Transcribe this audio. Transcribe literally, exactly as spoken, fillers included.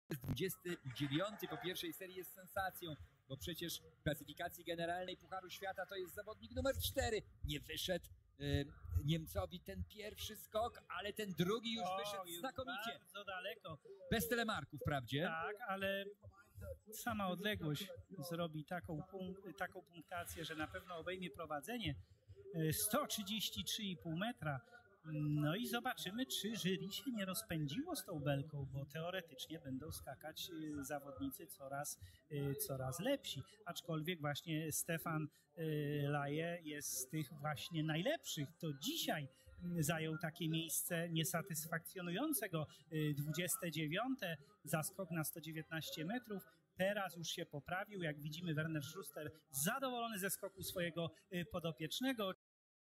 dwudziesty dziewiąty po pierwszej serii jest sensacją, bo przecież w klasyfikacji generalnej Pucharu Świata to jest zawodnik numer cztery. Nie wyszedł y, Niemcowi ten pierwszy skok, ale ten drugi już o, wyszedł już znakomicie. Bardzo daleko. Bez telemarku wprawdzie. Tak, ale sama odległość zrobi taką, punk taką punktację, że na pewno obejmie prowadzenie. sto trzydzieści trzy i pół metra. No i zobaczymy, czy jury się nie rozpędziło z tą belką, bo teoretycznie będą skakać zawodnicy coraz, coraz lepsi. Aczkolwiek właśnie Stefan Laje jest z tych właśnie najlepszych. To dzisiaj zajął takie miejsce niesatysfakcjonującego. dwudzieste dziewiąte za skok na sto dziewiętnaście metrów. Teraz już się poprawił. Jak widzimy, Werner Schuster zadowolony ze skoku swojego podopiecznego.